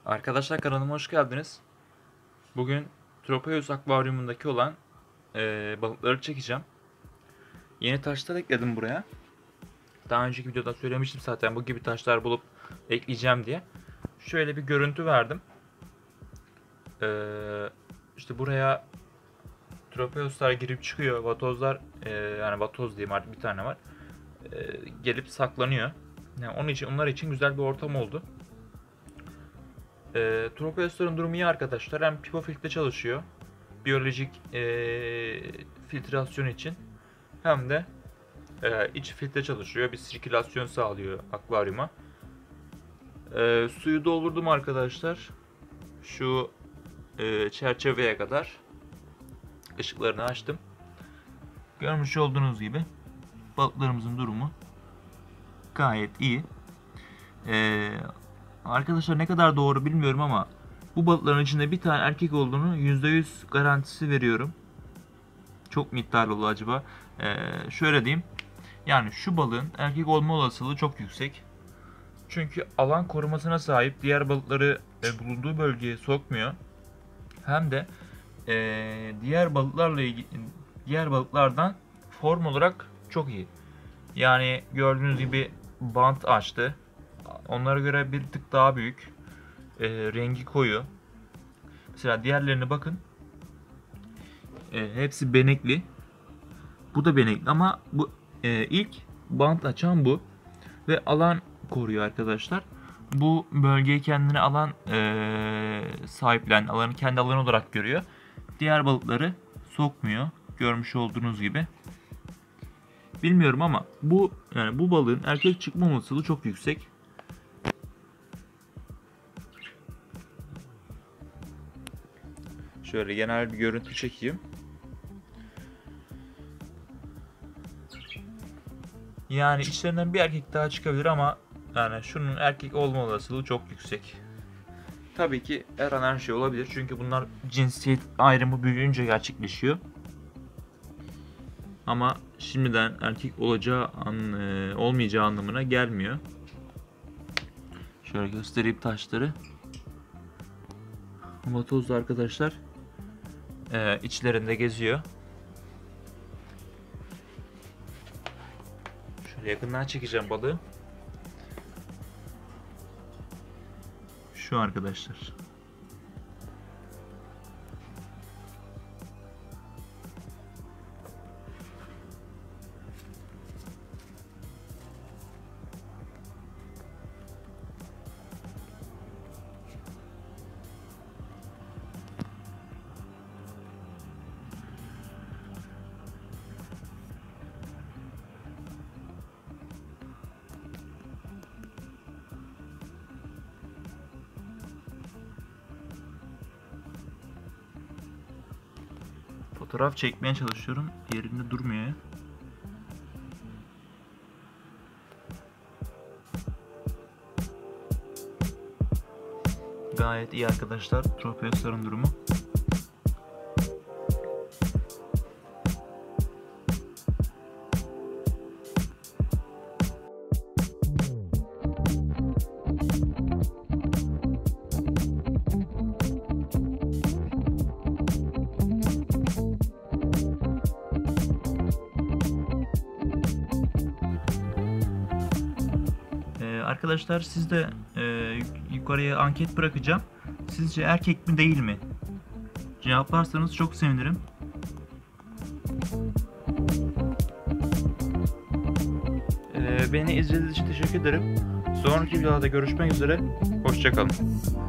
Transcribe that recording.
Arkadaşlar kanalıma hoş geldiniz. Bugün Tropeus akvaryumundaki olan balıkları çekeceğim. Yeni taşlar ekledim buraya. Daha önceki videoda söylemiştim zaten bu gibi taşlar bulup ekleyeceğim diye. Şöyle bir görüntü verdim. İşte buraya Tropeus'lar girip çıkıyor. Vatozlar yani vatoz diyeyim artık bir tane var. Gelip saklanıyor. Yani onlar için güzel bir ortam oldu. Tropeus'ların durumu iyi arkadaşlar. Hem pipo filtre çalışıyor. Biyolojik filtrasyon için. Hem de iç filtre çalışıyor. Bir sirkülasyon sağlıyor akvaryuma. Suyu doldurdum arkadaşlar. Şu çerçeveye kadar. Işıklarını açtım. Görmüş olduğunuz gibi balıklarımızın durumu gayet iyi. Arkadaşlar ne kadar doğru bilmiyorum ama bu balıkların içinde bir tane erkek olduğunu %100 garantisi veriyorum. Çok miktarlı olur acaba. Şöyle diyeyim. Yani şu balığın erkek olma olasılığı çok yüksek. Çünkü alan korumasına sahip, diğer balıkları bulunduğu bölgeye sokmuyor. Hem de diğer balıklardan form olarak çok iyi. Yani gördüğünüz gibi bant açtı. Onlara göre bir tık daha büyük. Rengi koyu. Mesela diğerlerine bakın. Hepsi benekli. Bu da benekli ama bu ilk bant açan bu. Ve alan koruyor arkadaşlar. Bu bölgeyi kendine alan alanı kendi alanı olarak görüyor. Diğer balıkları sokmuyor. Görmüş olduğunuz gibi. Bilmiyorum ama bu balığın erkek çıkma olasılığı çok yüksek. Şöyle genel bir görüntü çekeyim. Yani içlerinden bir erkek daha çıkabilir ama yani şunun erkek olma olasılığı çok yüksek. Tabii ki her an her şey olabilir çünkü bunlar cinsiyet ayrımı büyüyünce gerçekleşiyor. Ama şimdiden erkek olmayacağı anlamına gelmiyor. Şöyle göstereyim taşları. Vatozlu arkadaşlar içlerinde geziyor. Şöyle yakından çekeceğim balığı. Şu arkadaşlar. Fotoğraf çekmeye çalışıyorum. Yerinde durmuyor. Gayet iyi arkadaşlar. Tropeus'ların durumu. Arkadaşlar siz de yukarıya anket bırakacağım. Sizce erkek mi değil mi? Cevaplarsanız çok sevinirim. Beni izlediğiniz için teşekkür ederim. Sonraki videoda görüşmek üzere. Hoşça kalın.